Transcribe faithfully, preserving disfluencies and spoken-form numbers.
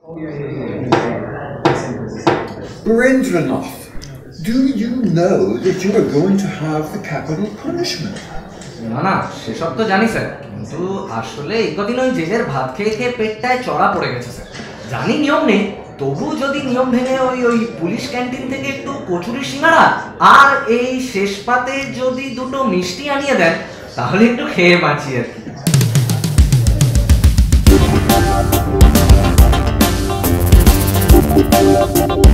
Birendranath, do you know that you are going to have the capital punishment? না না সেসব তো জানি স্যার, কিন্তু আসলে এই কদিন ওই জেলের ভাত খেয়ে খেয়ে পেটটায় চড়া পড়ে গেছে স্যার। জানি নিয়ম নেই, তবু যদি নিয়ম ভেঙে ওই ওই পুলিশ ক্যান্টিন থেকে একটু কচুরি সিঙ্গাড়া আর এই শেষ পাতে যদি দুটো মিষ্টি আনিয়ে দেন তাহলে একটু খেয়ে বাঁচি আর কি।